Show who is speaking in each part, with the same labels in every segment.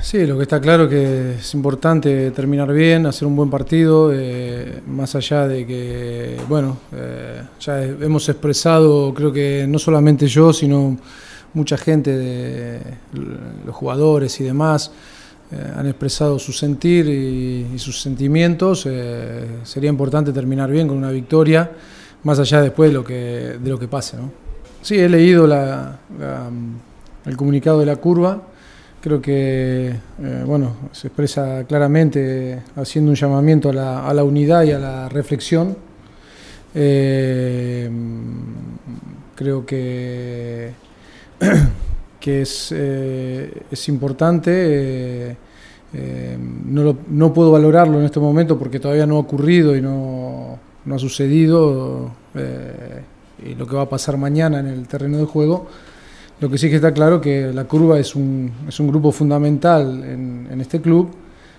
Speaker 1: Sí, lo que está claro es que es importante terminar bien, hacer un buen partido, más allá de que, bueno, ya hemos expresado, creo que no solamente yo, sino mucha gente, los jugadores y demás, han expresado su sentir y sus sentimientos. Sería importante terminar bien con una victoria, más allá después de lo que pase, ¿no? Sí, he leído el comunicado de la curva. Creo que bueno, se expresa claramente haciendo un llamamiento a la unidad y a la reflexión. Creo que es importante. No puedo valorarlo en este momento porque todavía no ha ocurrido y no ha sucedido, y lo que va a pasar mañana en el terreno de juego. Lo que sí que está claro que la curva es un grupo fundamental en este club.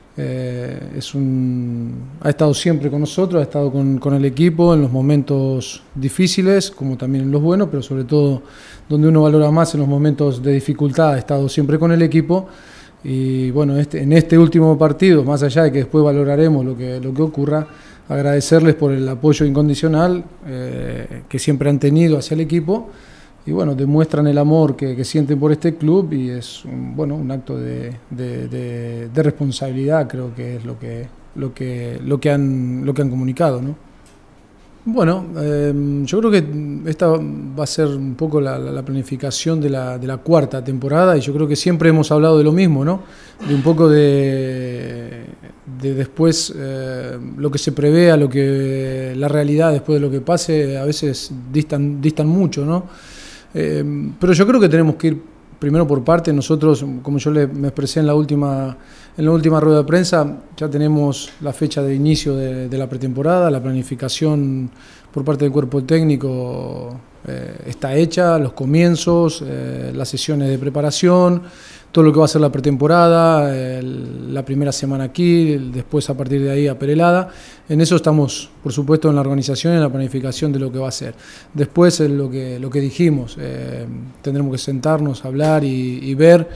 Speaker 1: Ha estado siempre con nosotros, ha estado con el equipo en los momentos difíciles, como también en los buenos, pero sobre todo donde uno valora más en los momentos de dificultad, ha estado siempre con el equipo. Y bueno, en este último partido, más allá de que después valoraremos lo que ocurra, agradecerles por el apoyo incondicional que siempre han tenido hacia el equipo. Y bueno, demuestran el amor que sienten por este club y es un acto de responsabilidad, creo que es lo que han comunicado, ¿no? Bueno, yo creo que esta va a ser un poco la planificación de la cuarta temporada, y yo creo que siempre hemos hablado de lo mismo, ¿no? De un poco de después lo que se prevé a la realidad después de lo que pase, a veces distan mucho, ¿no? Pero yo creo que tenemos que ir primero por parte. Nosotros, como yo me expresé en la última rueda de prensa, ya tenemos la fecha de inicio de la pretemporada, la planificación por parte del cuerpo técnico está hecha, los comienzos, las sesiones de preparación, todo lo que va a ser la pretemporada, la primera semana aquí, después a partir de ahí a Perelada. En eso estamos, por supuesto, en la organización y en la planificación de lo que va a ser. Después lo que dijimos, tendremos que sentarnos, hablar y ver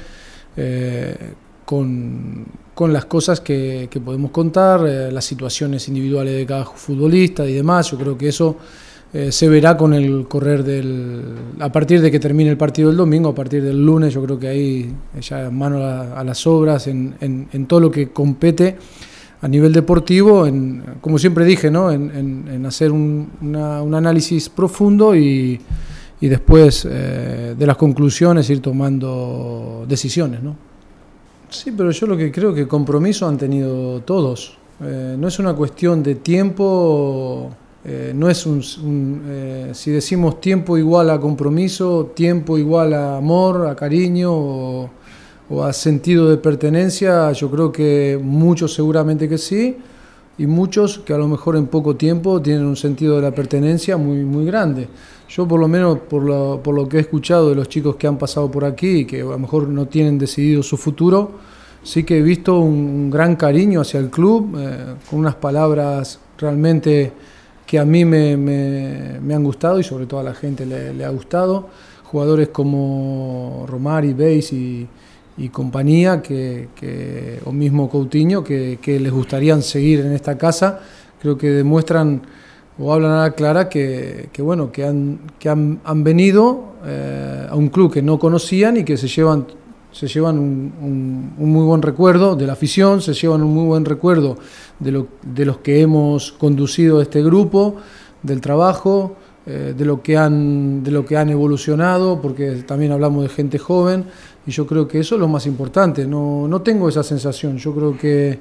Speaker 1: con las cosas que podemos contar, las situaciones individuales de cada futbolista y demás. Yo creo que eso se verá con el correr a partir de que termine el partido del domingo, a partir del lunes. Yo creo que ahí ya mano a las obras en todo lo que compete a nivel deportivo, como siempre dije, ¿no? en hacer un análisis profundo y después de las conclusiones ir tomando decisiones, ¿no? Sí, pero yo lo que creo que compromiso han tenido todos. No es una cuestión de tiempo. No es si decimos tiempo igual a compromiso, tiempo igual a amor, a cariño o a sentido de pertenencia. Yo creo que muchos seguramente que sí, y muchos que a lo mejor en poco tiempo tienen un sentido de la pertenencia muy, muy grande. Yo por lo menos por lo que he escuchado de los chicos que han pasado por aquí y que a lo mejor no tienen decidido su futuro, sí que he visto un gran cariño hacia el club, con unas palabras realmente que a mí me han gustado y sobre todo a la gente le ha gustado. Jugadores como Romari, Beis y compañía, o mismo Coutinho, que les gustaría seguir en esta casa. Creo que demuestran o hablan a la clara que han venido a un club que no conocían y que se llevan un muy buen recuerdo de la afición, se llevan un muy buen recuerdo de los que hemos conducido este grupo, del trabajo, de lo que han evolucionado, porque también hablamos de gente joven, y yo creo que eso es lo más importante. No tengo esa sensación. Yo creo que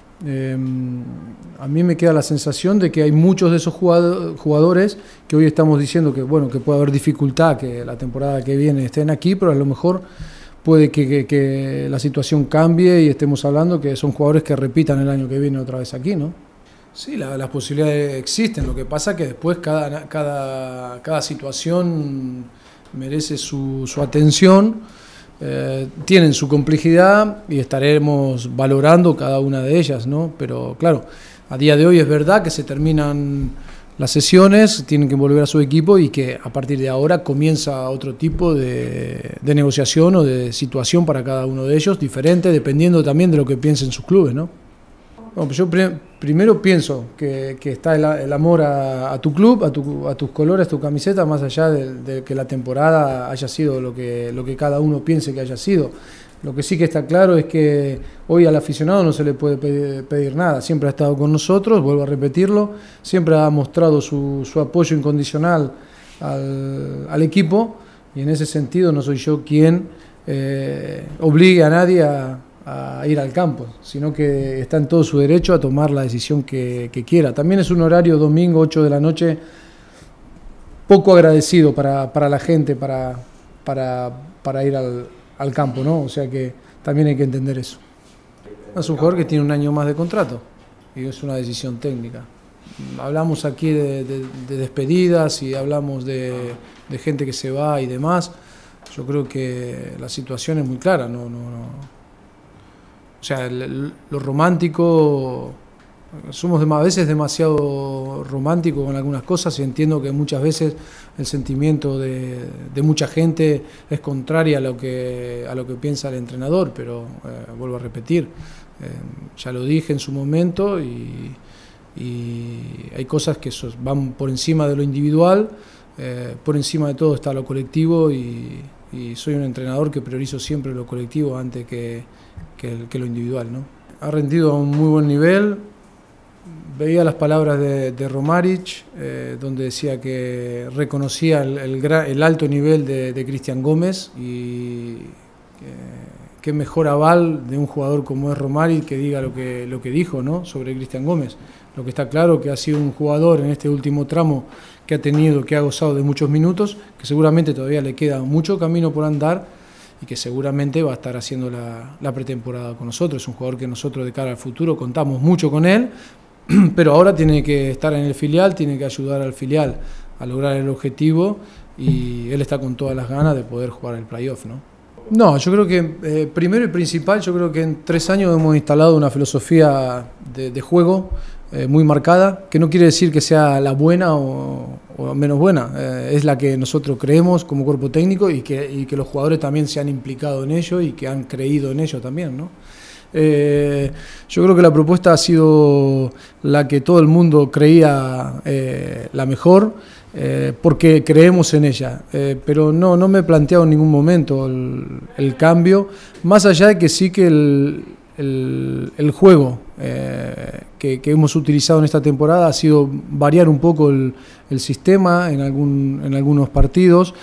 Speaker 1: a mí me queda la sensación de que hay muchos de esos jugadores que hoy estamos diciendo que puede haber dificultad que la temporada que viene estén aquí, pero a lo mejor puede que la situación cambie y estemos hablando que son jugadores que repitan el año que viene otra vez aquí, ¿no? Sí, las posibilidades existen. Lo que pasa es que después cada situación merece su atención, tienen su complejidad y estaremos valorando cada una de ellas, ¿no? Pero claro, a día de hoy es verdad que se terminan las sesiones, tienen que volver a su equipo y que a partir de ahora comienza otro tipo de negociación o de situación para cada uno de ellos, diferente, dependiendo también de lo que piensen sus clubes, ¿no? Bueno, pues yo primero pienso que está el amor a tu club, a tus colores, a tu camiseta, más allá de que la temporada haya sido lo que cada uno piense que haya sido. Lo que sí que está claro es que hoy al aficionado no se le puede pedir nada, siempre ha estado con nosotros, vuelvo a repetirlo, siempre ha mostrado su apoyo incondicional al equipo, y en ese sentido no soy yo quien obligue a nadie a ir al campo, sino que está en todo su derecho a tomar la decisión que quiera. También es un horario domingo, 8 de la noche, poco agradecido para la gente, para ir al campo, ¿no? O sea que también hay que entender eso. Es un jugador que tiene un año más de contrato y es una decisión técnica. Hablamos aquí de despedidas y hablamos de gente que se va y demás. Yo creo que la situación es muy clara, no. O sea, lo romántico, somos a veces demasiado románticos con algunas cosas y entiendo que muchas veces el sentimiento de mucha gente es contrario a lo que piensa el entrenador, pero vuelvo a repetir, ya lo dije en su momento y hay cosas que van por encima de lo individual, por encima de todo está lo colectivo y soy un entrenador que priorizo siempre lo colectivo antes que lo individual, ¿no? Ha rendido a un muy buen nivel. Veía las palabras de Romaric, donde decía que reconocía el alto nivel de Cristian Gómez y qué mejor aval de un jugador como es Romaric que diga lo que dijo, ¿no? Sobre Cristian Gómez. Lo que está claro que ha sido un jugador en este último tramo que ha gozado de muchos minutos, que seguramente todavía le queda mucho camino por andar y que seguramente va a estar haciendo la pretemporada con nosotros. Es un jugador que nosotros de cara al futuro contamos mucho con él, pero ahora tiene que estar en el filial, tiene que ayudar al filial a lograr el objetivo y él está con todas las ganas de poder jugar el playoff, ¿no? No, yo creo que primero y principal, yo creo que en 3 años hemos instalado una filosofía de juego muy marcada, que no quiere decir que sea la buena o menos buena, es la que nosotros creemos como cuerpo técnico y que los jugadores también se han implicado en ello y que han creído en ello también, ¿no? Yo creo que la propuesta ha sido la que todo el mundo creía la mejor, porque creemos en ella, pero no me he planteado en ningún momento el cambio, más allá de que sí que el juego que hemos utilizado en esta temporada ha sido variar un poco el sistema en algunos partidos.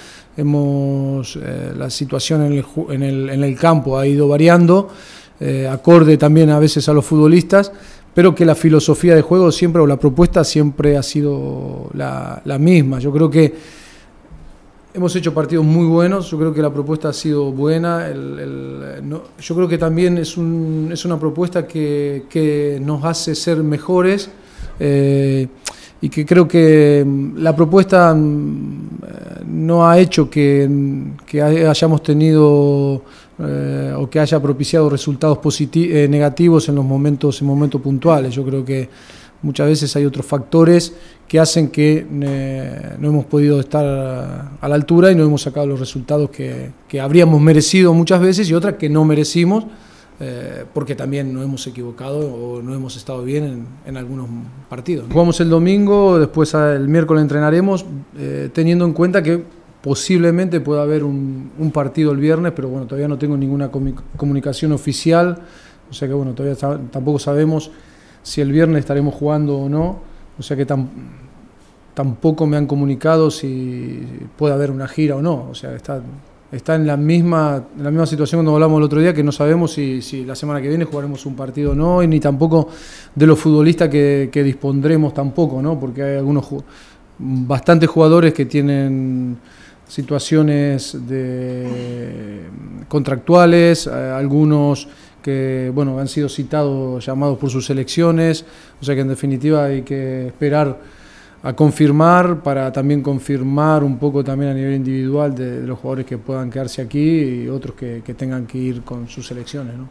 Speaker 1: La situación en el campo ha ido variando, acorde también a veces a los futbolistas, pero que la filosofía de juego siempre, o la propuesta siempre ha sido la misma. Yo creo que hemos hecho partidos muy buenos, yo creo que la propuesta ha sido buena, yo creo que también es una propuesta que nos hace ser mejores, y que creo que la propuesta no ha hecho que hayamos tenido o que haya propiciado resultados negativos en momentos puntuales. Yo creo que muchas veces hay otros factores que hacen que no hemos podido estar a la altura y no hemos sacado los resultados que habríamos merecido muchas veces y otras que no merecimos, porque también nos hemos equivocado o no hemos estado bien en algunos partidos. Jugamos el domingo, después el miércoles entrenaremos, teniendo en cuenta que posiblemente pueda haber un partido el viernes, pero bueno, todavía no tengo ninguna comunicación oficial, o sea que bueno, todavía tampoco sabemos si el viernes estaremos jugando o no, o sea que tampoco me han comunicado si puede haber una gira o no, o sea, está en la misma situación cuando hablamos el otro día, que no sabemos si la semana que viene jugaremos un partido o no, y ni tampoco de los futbolistas que dispondremos tampoco, ¿no? Porque hay bastantes jugadores que tienen situaciones contractuales, algunos que bueno, han sido llamados por sus selecciones, o sea que en definitiva hay que esperar a confirmar para también confirmar un poco también a nivel individual de los jugadores que puedan quedarse aquí y otros que tengan que ir con sus selecciones, ¿no?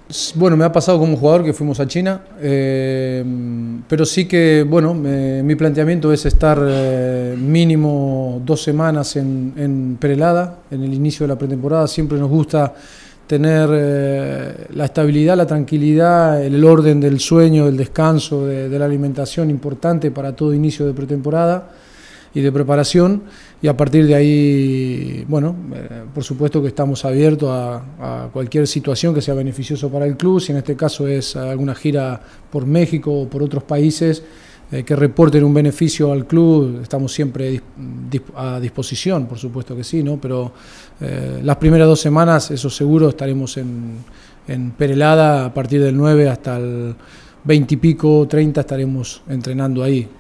Speaker 1: Bueno, me ha pasado como jugador que fuimos a China, pero sí que, bueno, mi planteamiento es estar mínimo 2 semanas en Perelada, en el inicio de la pretemporada. Siempre nos gusta tener la estabilidad, la tranquilidad, el orden del sueño, del descanso, de la alimentación importante para todo inicio de pretemporada y de preparación, y a partir de ahí, bueno, por supuesto que estamos abiertos a cualquier situación que sea beneficioso para el club. Si en este caso es alguna gira por México o por otros países que reporten un beneficio al club, estamos siempre a disposición, por supuesto que sí, ¿no? Pero las primeras 2 semanas, eso seguro, estaremos en Perelada a partir del 9 hasta el 20 y pico, 30 estaremos entrenando ahí.